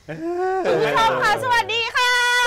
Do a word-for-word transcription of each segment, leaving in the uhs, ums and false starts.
คุณผู้ชมค่ะสวัสดีค่ะ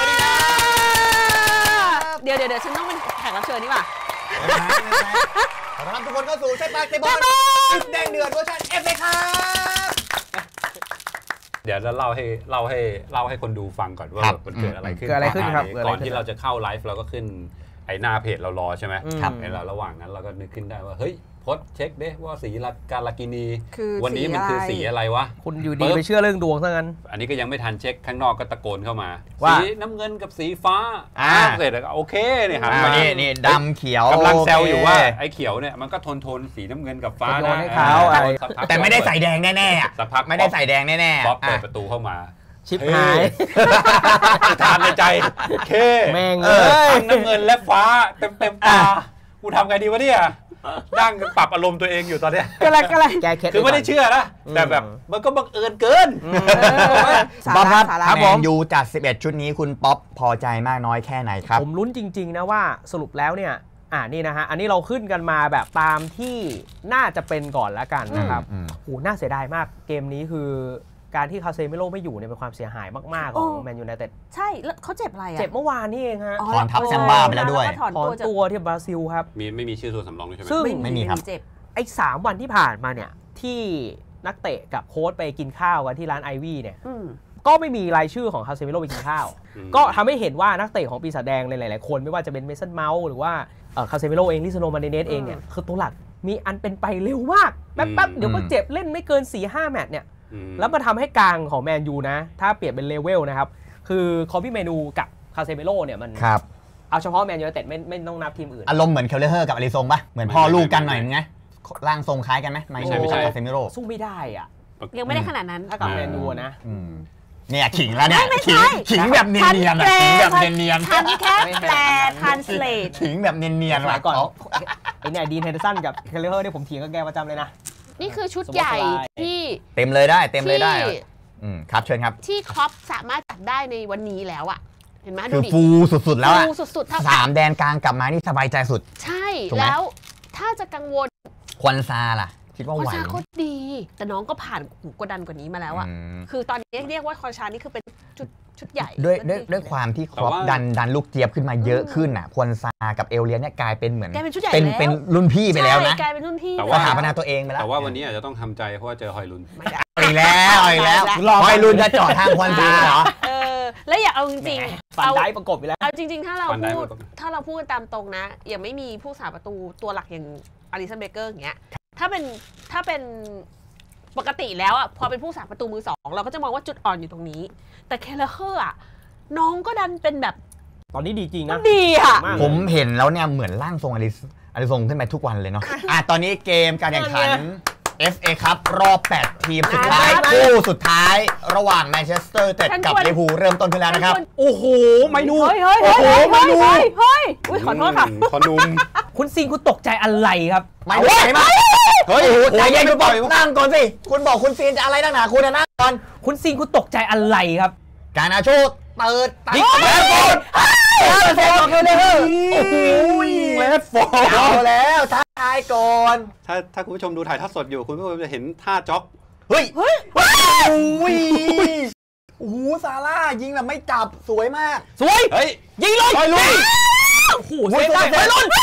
เดี๋ยวเดี๋ยวเดี๋ยวฉันต้องเป็นแขกรับเชิญนี่ป่ะขอต้อนรับทุกคนเข้าสู่ใช่ปากเตะบอลแดงเดือดเวอร์ชันเอฟเลยครับเดี๋ยวจะเล่าให้เล่าให้เล่าให้คนดูฟังก่อนว่ามันเกิดอะไรขึ้นเกิดอะไรขึ้นครับก่อนที่เราจะเข้าไลฟ์เราก็ขึ้นไอ้หน้าเพจเรารอใช่ไหมครับไอ้เราระหว่างนั้นเราก็นึกขึ้นได้ว่าเฮ้ยพดเช็คเด้ว่าสีการลากินีวันนี้มันคือสีอะไรวะคุณอยู่ดีไปเชื่อเรื่องดวงซะงั้นอันนี้ก็ยังไม่ทันเช็คข้างนอกก็ตะโกนเข้ามาสีน้ำเงินกับสีฟ้าเสร็จแล้วโอเคเนี่ยหันมานี่นี่ดำเขียวกำลังแซวอยู่ว่าไอ้เขียวเนี่ยมันก็ทนทนสีน้ำเงินกับฟ้านะแต่ไม่ได้ใส่แดงแน่ๆสักพักไม่ได้ใส่แดงแน่ๆป๊อปเปิดประตูเข้ามาชิบหายถามในใจเคแม่งเอ้ยน้ำเงินและฟ้าเต็มเต็มตากูทำไงดีวะเนี่ยนั่งปรับอารมณ์ตัวเองอยู่ตอนเนี้ยก็อะไรก็อะไรคือไม่ได้เชื่อนะแต่แบบมันก็บังเอิญเกินป๊อปครับครับผมยูจัดสิบเอ็ดชุดนี้คุณป๊อปพอใจมากน้อยแค่ไหนครับผมลุ้นจริงๆนะว่าสรุปแล้วเนี่ยอ่านี่นะฮะอันนี้เราขึ้นกันมาแบบตามที่น่าจะเป็นก่อนแล้วกันนะครับโอ้น่าเสียดายมากเกมนี้คือการที่คาเซมิโร่ไม่อยู่เนี่ยเป็นความเสียหายมากๆของแมนยูไนเต็ดใช่แล้วเขาเจ็บอะไรอ่ะเจ็บเมื่อวานนี่เองฮะถอนทับแซมบ้าไปแล้วด้วยถอนตัวที่บราซิลครับมีไม่มีชื่อตัวสำรองใช่ไหมซึ่งไม่มีครับไอ้สามวันที่ผ่านมาเนี่ยที่นักเตะกับโค้ชไปกินข้าวกันที่ร้านไอวี่เนี่ยก็ไม่มีรายชื่อของคาเซมิโร่ไปกินข้าวก็ทำให้เห็นว่านักเตะของปีศาจแดงหลายๆคนไม่ว่าจะเป็นเมสันเมาส์หรือว่าคาเซมิโร่เองลิซาโนมาร์ติเนสเองเนี่ยคือตัวหลักมีอันเป็นไปเร็วมากแป๊บๆเดี๋ยวก็เจ็บเล่นไม่เกิน สี่ห้า แมตช์เนี่ยแล้วมาทำให้กลางของแมนยูนะถ้าเปลี่ยนเป็นเลเวลนะครับคือคอบี้เมนูกับคาเซมิโร่เนี่ยมันเอาเฉพาะแมนยูไนเต็ดไม่ไม่ต้องนับทีมอื่นอารมณ์เหมือนเคลเลอร์กับอาริซงป่ะเหมือนพ่อลูกกันหน่อยไงร่างทรงคล้ายกันไหมไม่ใช่ไม่ใช่คาเซมิโร่สู้ไม่ได้อ่ะยังไม่ได้ขนาดนั้นถ้ากับแมนยูนะเนี่ยขิงแล้วเนี่ยขิงแบบเนียนๆขิงแบบเนียนๆทันแค่แปล translate ขิงแบบเนียนๆหลายก่อนไอ้เนี่ยดีนเฮนเดอร์สันกับเคลเลอร์เนี่ยผมเถียงกับแกประจำเลยนะนี่คือชุดใหญ่ที่เต็มเลยได้เต็มเลยได้ครับเชิญครับที่ครอปสามารถจัดได้ในวันนี้แล้วอ่ะเห็นไหมคือฟูสุดๆแล้วอ่ะฟูสุดๆสามแดนกลางกลับมานี่สบายใจสุดใช่แล้วถ้าจะกังวลควันซาล่ะคิดว่าไหวควันซาก็ดีแต่น้องก็ผ่านหูกดดันกว่านี้มาแล้วอ่ะคือตอนนี้เรียกว่าคอนชานี่คือเป็นชุดชุดใหญ่ด้วยด้วยด้วยความที่ครอปดันดันลูกเจี๊ยบขึ้นมาเยอะขึ้นอ่ะควันซากับเอลเลียนเนี่ยกลายเป็นเหมือนเป็นเป็นรุ่นพี่ไปแล้วนะกลายเป็นรุ่นพี่แต่ว่าหาพัฒนาตัวเองไปแล้วแต่ว่าวันนี้อาจจะต้องทำใจเพราะว่าเจอฮอยลุนอีกแล้วอีกแล้วฮอยลุนจะจอดทางควันซาเหรอเออแล้วอยากเอาจริงๆเอาได้ประกบไปแล้วเอาจริงๆถ้าเราพูดถ้าเราพูดตามตรงนะยังไม่มีผู้สาประตูตัวหลักอย่างอลิสันเบเกอร์อย่างเงี้ยถ้าเป็นถ้าเป็นปกติแล้วอ่ะพอเป็นผู้สาประตูมือสองเราก็จะมองว่าจุดอ่อนอยู่ตรงนี้แต่เคลเลอร์อ่ะน้องก็ดันเป็นแบบตอนนี้ดีจริงนะดีอ่ะผมเห็นแล้วเนี่ยเหมือนร่างทรงอลิอลิซงขึ้นไปทุกวันเลยเนาะอ่ะตอนนี้เกมการแข่งขัน เอฟ เอ ครับรอบแปดทีมสุดท้ายคู่สุดท้ายระหว่างแมนเชสเตอร์กับลิเวอร์พูลเริ่มต้นขึ้นแล้วนะครับโอ้โหไม่นูเฮ้ยเฮ้ยเฮ้ยเฮ้ยเฮ้ยเฮ้ยอุ้ยขอโทษค่ะขอนุ่มคุณซิงคุณตกใจอะไรครับไม่ไหวมากเฮ้ยใจเย็นคุณบอกนั่งก่อนสิคุณบอกคุณซีนจะอะไรนั่งหนาคุณนั่งก่อนคุณซิงคุณตกใจอะไรครับการอาชูเปิดตัดแล้วกดเลดฟอร์ดเลยโอ้โหเลดฟอร์ดเอาแล้วท้าทายก่อนถ้าถ้าคุณผู้ชมดูถ่ายทอดสดอยู่คุณผู้ชมจะเห็นท่าจ็อกเฮ้ยเฮ้ยโอ้ยโอ้โหซาร่ายิงแบบไม่จับสวยมากสวยเฮ้ยยิงเลยไปลุยโอ้โหสวยมากไปลุย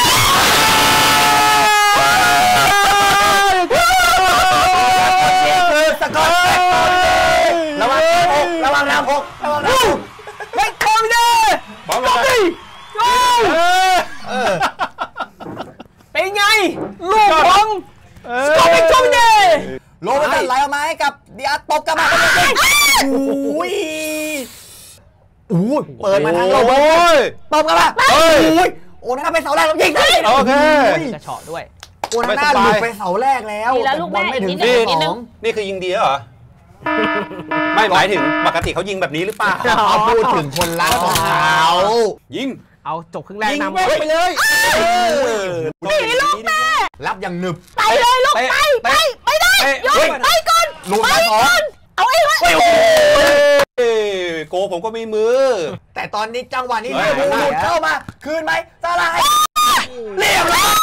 สกอตระวังหกระวังน้ำหกระวังน้ำหกเฮ้ยคอมเดย์บอลเลยเป็นไงลูกของสกอตเป็นคอมเดย์โลมันไหลออกมาให้กับเดียร์ตบกลับมาโอ้ยโอ้ยเปิดมาทางโลตบกลับมาโอ้ยโอ้น่าไปเสาแรกแล้วยิงได้โอเคจะเฉาะด้วยโอ้น่าหลุดไปเสาแรกแล้วแต่บอลไม่ถึงสองนี่คือยิงดีเหรอไม่หมายถึงปกติเขายิงแบบนี้หรือเปล่าเขาพูดถึงคนรักของเขายิงเอาจบครึ่งแรกนำไปเลยดีลูกแม่รับอย่างหนึบไปเลยลูกไปไปไม่ได้ยกไปก่อนไปก่อนเอาไอ้ไว้โกผมก็มีมือแต่ตอนนี้จังหวะนี้หลุดเข้ามาคืนไหมซาร่าเรียบร้อย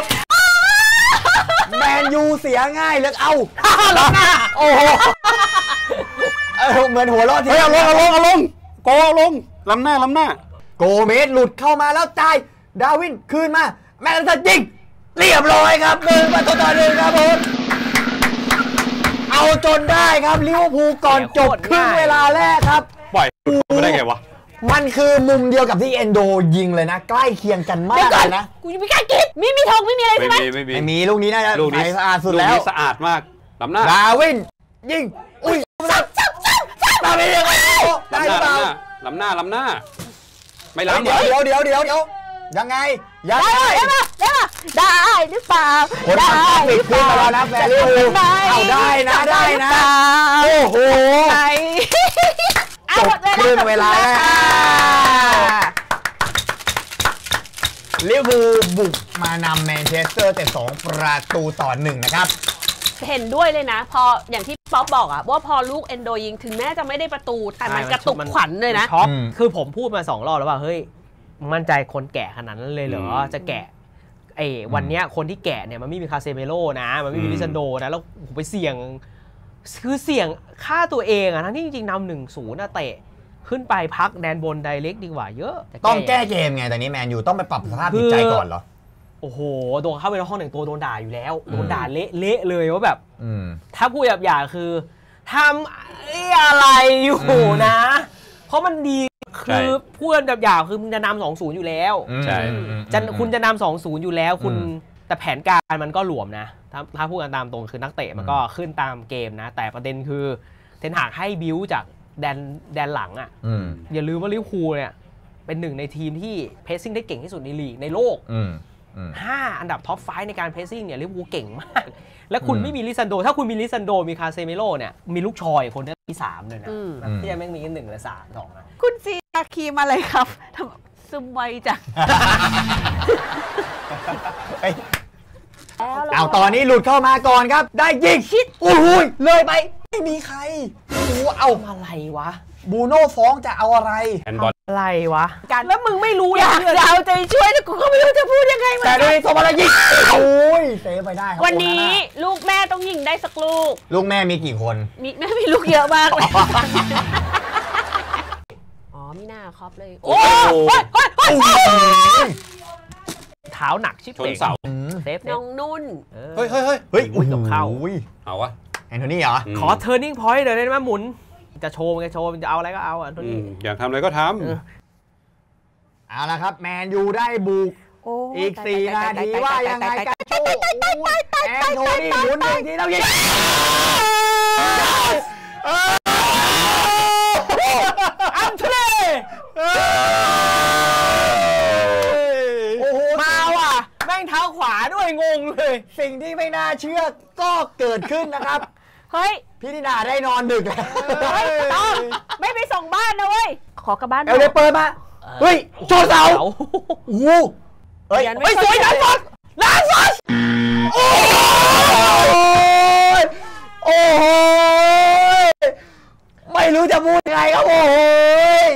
แมนยูเสียง่ายเลยเอาโอ้โหเหมือนหัวเราะที่เฮ้ยเอาลงเอาลงเอาลงโกเอาลงล้ำหน้าล้ำหน้าโกเมสหลุดเข้ามาแล้วจ่ายดาวินคืนมาแมนเชสเตอร์ยิงเรียบร้อยครับหนึ่งประตูต่อหนึ่งครับผมเอาจนได้ครับลิเวอร์พูลก่อนจบครึ่งเวลาแรกครับปล่อยไม่ได้ไงวะมันคือมุมเดียวกับที่เอนโดยิงเลยนะใกล้เคียงกันมากเลยนะกูยังไม่กล้ากินมีมีทองไม่มีอะไรใช่ไหมไม่มีไม่มีลูกนี้น่าจะลูกนี้สะอาดสุดแล้วลูกนี้สะอาดมากล้ำหน้าดาวินยิงอุ้ยจับจับจับจับดาวินยังไงได้หรือเปล่าล้ำหน้าล้ำหน้าไม่ล้ำเดี๋ยวเดี๋ยวเดี๋ยวเดี๋ยวยังไงยังไงได้หรือเปล่าได้หรือเปล่าได้หรือเปล่านะแฟรี่เอาได้นะได้นะโอ้โหจบครึ่งเวลาแล้วลิเวอร์พูลบุกมานำแมนเชสเตอร์แต่สองประตูต่อหนึ่งนะครับเห็นด้วยเลยนะพออย่างที่ป๊อปบอกอะว่าพอลูกเอนโดยิงถึงแม้จะไม่ได้ประตูแต่มันกระตุกขวัญเลยนะช็อกคือผมพูดมาสองรอบแล้วว่าเฮ้ยมั่นใจคนแก่ขนาดนั้นเลยเหรอจะแกะไอ้วันเนี้ยคนที่แกะเนี่ยมันไม่มีคาเซเมโร่นะมันไม่มีลิซันโดนะแล้วไปเสี่ยงคือเสี่ยงฆ่าตัวเองอะทั้งที่จริงๆนำหนึ่งศูนย์นะเตะขึ้นไปพักแดนบนไดเรกดีกว่าเยอะต้องแก้เกมไงแต่นี้แมนยูต้องไปปรับสภาพจิตใจก่อนเหรอโอ้โหโดนเข้าไปในห้องหนึ่งตัวโดนด่าอยู่แล้วโดนด่าเละเละเลยว่าแบบถ้าพูดหยาบๆคือทำอะไรอยู่นะเพราะมันดีคือพูดแบบหยาบคือมึงจะนำสองศูนย์อยู่แล้วใช่จะคุณจะนำสองศูนย์อยู่แล้วคุณแต่แผนการมันก็หลวมนะถ้าถ้าพูดกันตามตรงคือนักเตะมันก็ขึ้นตามเกมนะแต่ประเด็นคือเทนหากให้บิวจากแดนแดนหลังอ่ะอย่าลืมว่าลิเวอร์พูลเนี่ยเป็นหนึ่งในทีมที่เพสซิ่งได้เก่งที่สุดในลีกในโลกห้าอันดับท็อปไฟว์ในการเพสซิ่งเนี่ยลิเวอร์พูลเก่งมากและคุณไม่มีลิซันโดถ้าคุณมีลิซันโดมีคาเซเมโร่เนี่ยมีลูกชอยคนที่สามเลยนะที่ยังไม่มีหนึ่งและสามสองนะคุณซีอาคีมาเลยครับทำซึมไวจังเอาตอนนี้หลุดเข้ามาก่อนครับได้ยิงชิดโอ้โหเลยไปไม่มีใครโอ้โหเอาอะไรวะบูโน่ฟ้องจะเอาอะไรอะไรวะการแล้วมึงไม่รู้อยากจะเอาใจช่วยแต่กูก็ไม่รู้จะพูดยังไงแต่ด้วยสมรยิงโอ้ยเซฟไปได้ครับวันนี้ลูกแม่ต้องยิงได้สักลูกลูกแม่มีกี่คนมีแม่มีลูกเยอะมากเลยอ๋อมีหน้าครอบเลยโอ้ยเท้าหนักชิบเป๋งเซฟน้องนุ่นเฮ้ยเฮ้ยเฮ้ยเฮ้ยกับเข้าเอาวะแอนโทนีเหรอขอ turning point เดี๋ยวได้ไหมหมุนจะโชว์จะโชว์จะเอาอะไรก็เอาแอนโทนีอยากทำอะไรก็ทำเอาละครับแมนยูได้บุกอีกสี่นาทีว่ายังไงกันโชว์แอนโทนีหมุนหนึ่งทีแล้วยิงอันเทรมาว่ะแม่งเท้าขวาด้วยงงเลยสิ่งที่ไม่น่าเชื่อก็เกิดขึ้นนะครับเฮ้ยพี่นิดาได้นอนดึกแล้วเฮ้ยต้องไม่ไปส่งบ้านนะเว้ยขอกลับบ้านเอลเลเปิดมาเฮ้ยโชว์เสาโอ้โหเฮ้ยไม่สวยนะสดนะสดโอ้ยโอ้ยไม่รู้จะพูดยังไงครับโอ้ย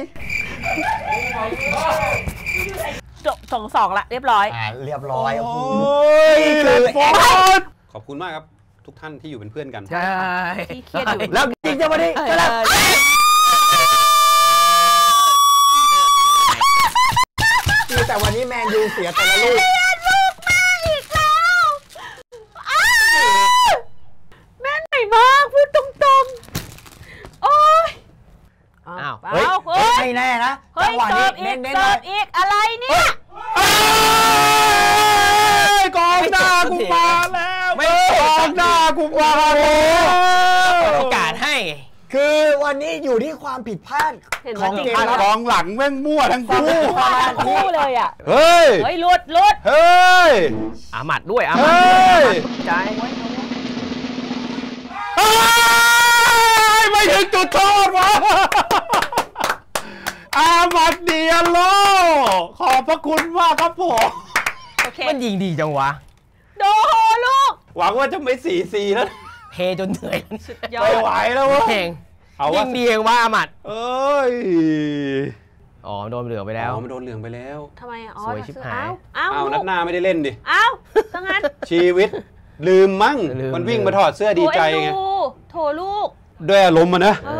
จบสองสองละเรียบร้อยอ่าเรียบร้อยโอ้ยขอบคุณมากครับทุกท่านที่อยู่เป็นเพื่อนกันใช่ที่เครียดอยู่แล้วจริงจะมาดิแต่วันนี้แมนยูเสียแต่ละลูกแม่ไหนมากพูดตรงๆโอ้ยอ้าวเฮ้ยไม่แน่นะจังหวะนี้เน้นๆเลยอีกอะไรเนี่ยกองหน้ากูมาแล้วไม่กองหน้ากูมาแล้วโอกาสให้คือวันนี้อยู่ที่ความผิดพลาดของเกมกองหลังแม่งมั่วทั้งคู่ทั้งคู่เลยอ่ะเฮ้ยเฮ้ยลุดลุดเฮ้ยอามัดด้วยอามัดใจไม่ถึงจุดโทษวะอามัดเดียโลขอบพระคุณมากครับผมมันยิงดีจังวะโดลูกหวังว่าจะไม่สี่สี่แล้วเฮจนเหนื่อยไม่ไหวแล้ววะยิงดีเองว่าอามัดเอ้ยอ๋อโดนเหลืองไปแล้วอ๋อมันโดนเหลืองไปแล้วทำไมอ๋อสวยชิบหายอ้าวนัดหน้าไม่ได้เล่นดิอ้าวทั้งนั้นชีวิตลืมมั้งมันวิ่งมาถอดเสื้อดีใจไงโถลูกด้วยอารมณ์มันนะเออก็ลืม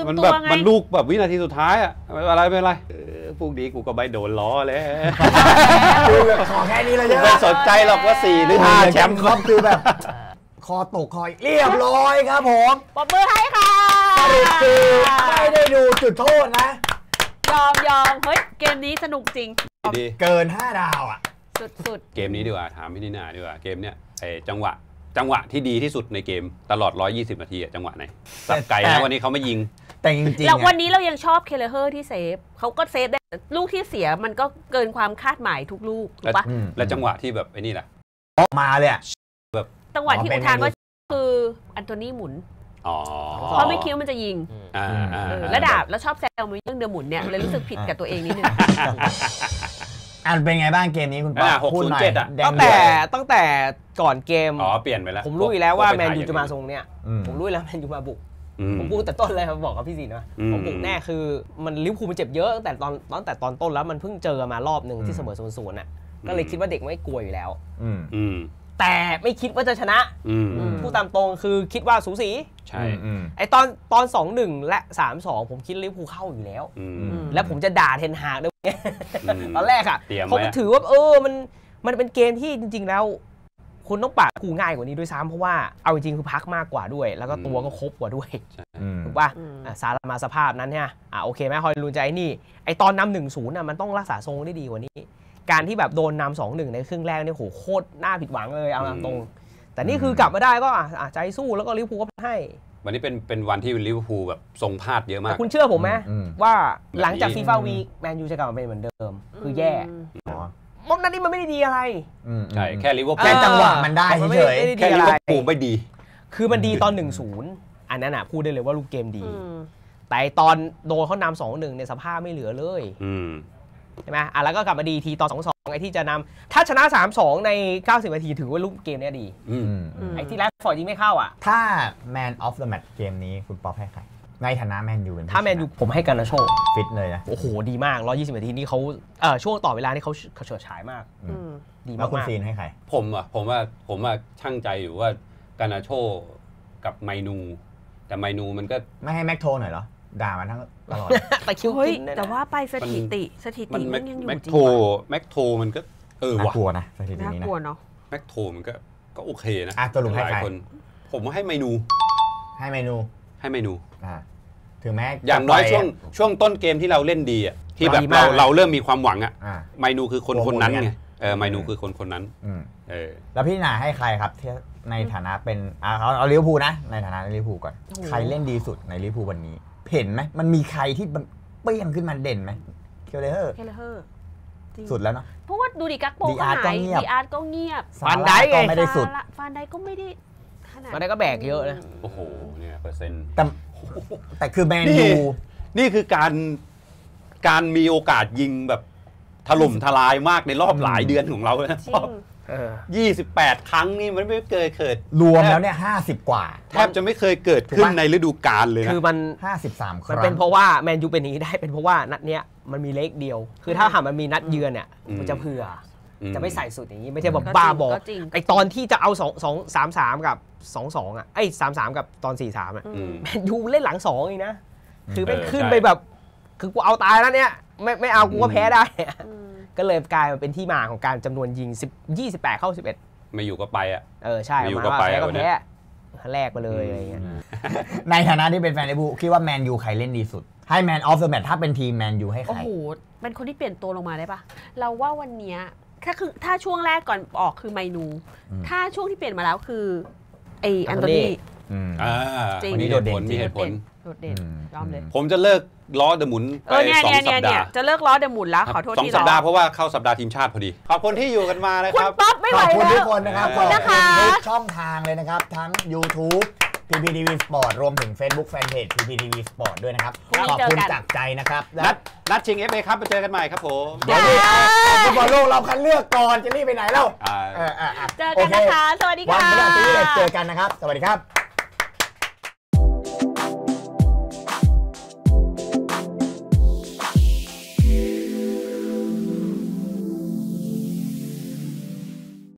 มมันตัแบวบไงมันลูกแบบวินาทีสุดท้ายอ่ะไม่เป็นไรไม่เป็นไรเออพวกนี้กูก็ไม่โดนล้อแล้วคือแบบขอแค่นี้เลยกูใช่ไหมไม่สนใจหรอกว่าสี่หรือห้าแชมป์ครับคือแบบ คอตกคอยเรียบร้อยครับผมปรบมือให้ค่ะสรุปคือไม่ได้ดูจุดโทษนะยอมยอมเฮ้ยเกมนี้สนุกจริงดีเกินห้าดาวอ่ะสุดเกมนี้ดีกว่าถามพี่นิน่าดีกว่าเกมเนี้ยไอ้จังหวะจังหวะที่ดีที่สุดในเกมตลอดหนึ่งร้อยยี่สิบนาทีอะจังหวะไหนสับไก่แต่นะวันนี้เขาไม่ยิงแต่จริๆงๆแล้วอะวันนี้เรายังชอบเคเลเฮอร์ที่เซฟเขาก็เซฟได้ลูกที่เสียมันก็เกินความคาดหมายทุกลูกถูกปะอืมและจังหวะที่แบบไอ้นี่แหละออกมาเลยอะจังหวะที่อ๋อเป็อุนทานเมนูว่าคืออันโทนี่หมุนอ๋อเพราะไม่คิดว่ามันจะยิงอ่าอ่าเออแล้วดาบแล้วชอบแซวมันเรื่องเดือหมุนเนี่ยเลยรู้สึกผิดกับตัวเองนิดนึงอ่ะเป็นไงบ้างเกมนี้คุณป๊ออ่าปพูดหน่อยหกศูนย์เจ็ดอะแดตั้งงเดืแต่อดตั้งแต่ก่อนเกมอ๋อเปลี่ยนไปแล้วผมรู้อยู่แล้วว่าก็แมไปนถ่ยยูจะมาอย่ทรงเนี้ยอืมผมรู้อยู่แล้วแมนยูมาบุกอืมผมพูดแต่ต้นเลยครับบอกกับพี่สินนะอืมผมบุกแน่คือมันลิเวอร์พูลมันเจ็บเยอะตั้งแต่ตอนตั้งแต่ตอนต้นแล้วมันเพิ่งเจอมารอบหนึ่งที่เสมอศูนย์ศูนย์น่ะก็เลยคิดว่าเด็กไม่กลัวอยู่แล้วอืมอืมแต่ไม่คิดว่าจะชนะอืมอืมพูดตามตรงคือคิดว่าสูสีใช่อืมไอตอนตอน สองหนึ่ง และ สามสอง ผมคิดลิเวอร์พูลเข้าอยู่แล้วอืมอืมแล้วผมจะด่าเทนฮากด้วยอืมตอนแรกอ่ะเตรียมไว้เขาก็ถือว่าเออมันมันเป็นเกมที่จริง ๆ แล้ว คุณต้องปราบกูง่ายกว่านี้ด้วยซ้ำเพราะว่าเอาจริงๆคือพักมากกว่าด้วย แล้วก็ตัวก็ครบกว่าด้วยอืมถูกป่ะอืมอ่ะสารมาสภาพนั้นเนี่ยอ่ะโอเคไหมฮอยลูนใจไอ้นี่ไอตอนนำหนึ่งศูนย์อ่ะมันต้องรักษาทรงได้ดีกว่านี้ การที่แบบโดนนำสองหนึ่งในครึ่งแรกเนี่ยโหโคตรน่าผิดหวังเลยเอาตามตรง แต่นี่คือกลับมาได้ก็อ่ะอ่ะใจสู้แล้วก็ลิเวอร์พูลก็ให้วันนี้เป็นเป็นวันที่ลิเวอร์พูลแบบทรงพลาดเยอะมาแต่กคุณเชื่อผมไหมอืมว่าหลังจากแบบนี้ฟีฟ่าวีคแมนยูจะกลับมาเป็นเหมือนเดิม คือแย่อ๋อมอบนั้นนี่มันไม่ได้ดีอะไรอืมใช่แค่ลิเวอร์พูแค่ลจังหวะมันได้มันไม่เฉยไม่ได้แค่ดีลิอะเวอไรร์พูลไม่ดีคือมันดีตอนหนึ่งศูนย์อันนั้นอ่ะพูดได้เลยว่าลูกเกมดีอืมแต่ตอนโดนเขานำสองหนึ่งในยสภาพไม่เหลือเลยอืมใช่ไหมอ่ะแล้วก็กลับมาดีทีตอนสองสองไอ้ที่จะนำถ้าชนะสามสองในเก้าสิบนาทีถือว่าลูกเกมเนี้ยดีอืมอืมอืมไอ้ที่แรดฟอร์ดยิงไม่เข้าอ่ะถ้า Man of the Match เกมนี้คุณป๊อปให้ใครในฐานะแมนยูเป็นผู้ถ้าแมนยูผมให้กันนะโชคฟิตเลยนะโอ้โหดีมากหนึ่งร้อยยี่สิบนาทีนี่เขาเอ่อช่วงต่อเวลานี่เขาเขาเฉิดฉายมากอืมดีแล้วคุณมากซีนให้ใครผมอ่ะผมว่าผมว่าช่างใจอยู่ว่ากานาโชกับไมนู แต่ไมนูมันก็ไม่ให้แม็กโทหน่อยเหรอ ด่ามันทั้งตลอดๆแต่คิวเฮ้ยกินเนี่ยแต่นะว่าไปสถิติสถิมัตินมันยังอยู่แม็กจริงโทว่ะแม็กโทมันก็เออน่าว่ะกลัวนะสถิติน่านี้กนะลัวเนาะแม็กโทมันก็ก็โอเคนะอ่ะสรุปให้หลายใครคน ผมว่าให้ไมนูให้เมนูให้ไมนูอ่าถึงแม้อย่างน้อยจะช่วงไปช่วงต้นเกมที่เราเล่นดีอ่ะที่แบบดีมากเราเราเริ่มมีความหวังอ่ะอ่าไมนูคือคนโอ้โหคนนั้นเหมือนกัไงนเออไมนูคือคนคนนั้นอืมเออแล้วพี่หนาให้ใครครับที่ในฐานะเป็นอ่าเอาเอาลิเวอร์พูลนะ ในฐานะลิเวอร์พูลก่อนโอ้โหใครเล่นดีสุดในลิเวอร์พูลวันนี้ เห็นไหมมันมีใครที่มันเปรี้ยงขึ้นมาเด่นไหมเคียวเลเฮอร์เคเลเฮอร์จริงสุดแล้วเนาะเพราะว่าดูดิกักโปดีก็อาร์ก็หายเงียบดีอาร์ก็เงียบซาร่าก็ไม่ได้สุดฟาละฟานไดก็ไม่ได้ขนาดมันได้ก็แบกเยอะนะโอ้โหเนี่ยเปอร์เซ็นต์แต่แต่คือแมนนี่ยูนี่คือการการมีโอกาสยิงแบบถล่มทลายมากในรอบหลายเดือนของเราเลยนะจริงเออยี่สิบแปดครั้งนี่มันไม่เคยเกิดรวมแล้วเนี่ยห้าสิบกว่าแทบจะไม่เคยเกิดขึ้นในฤดูกาลเลยนะคือมันห้าสิบสามคมันรั้งเป็นเพราะว่าแมนยูเป็นอย่างนี้ได้เป็นเพราะว่านัดเนี้ยมันมีเล็กเดียว คือถ้าหากมันมีนัดเยือนเนี่ยอืมมันจะเผื่ออมจะไม่ใส่สุดอย่างนี้ไม่ใช่แบบก็จริงบ้าบอก็จริงไอตอนที่จะเอาสองสองสามสามกับสองสองอ่ะไอ้สามสามกับตอนสี่สามอ่ะอือืมมแมนยูเล่นหลังสองเองนะ คือไม่เออขึ้นใช่ไปแบบ คือกูเอาตายแล้วเนี่ยไม่ไม่เอากูก็แพ้ได้อืมก็เลยกลายมาเป็นที่มาของการจำนวนยิงสิบยี่สิบแปดเข้าสิบเอ็ดไม่อยู่ก็ไปอ่ะเออใช่ไม่อยู่ประมาณก็ไปว่าแพ้ก็วันเนี้แพ้ยแลกไปเลยอะไรเงี้ยในฐานะที่เป็นแฟนลิเวอร์พูลคิดว่าแมนยูใครเล่นดีสุด ให้แมนออฟเดอะแมตช์ถ้าเป็นทีมแมนยูให้ใคโอ้รโหเป็นคนที่เปลี่ยนตัวลงมาได้ปะเราว่าวันเนี้ยถ้าคือถ้าช่วงแรกก่อนออกคือไมนูอืมถ้าช่วงที่เปลี่ยนมาแล้วคือไออันโตนีอืมอ่าจริงวันนี้โดดเด่นมีเหตุผลโดดเด่นอืมยอมเลยผมจะเลิกล้อเดอะหมุนเอไปอเนี่ยสองเนี่ยสัเนี่ยปเนี่ดาย ห์จะเลิกล้อเดอะหมุนแล้วขอโทษสองที่สัปดาห์เพล้อราะว่าเข้าสัปดาห์ทีมชาติพอดี ขอบคุณที่อยู่กันมานะคุคณรับป๊อปไม่ไหขวอบคุณแล้ทุวกคนนะครับขอบคุณนะคะทุกช่องทางเลยนะครับ ทั้ง YouTube พี พี ที วี Sport รวมถึง Facebook Fanpage พี พี ที วี Sport ด้วยนะครับพรุ่งนี้ขอบคุณเจอกันจากใจนะครับนัดนัดชิง เอฟ เอ ครับไปเจอกันใหม่ครับผมเดี๋ยวนี้เอาฟุตบอลโลกเราคัดเลือกก่อนจะรีบไปไหนแล้วอ่าเออเออเออเจอกันนะคะ สวัสดีวันค่ะพฤหัสบดีเจอกันนะครับ สวัสดีครับ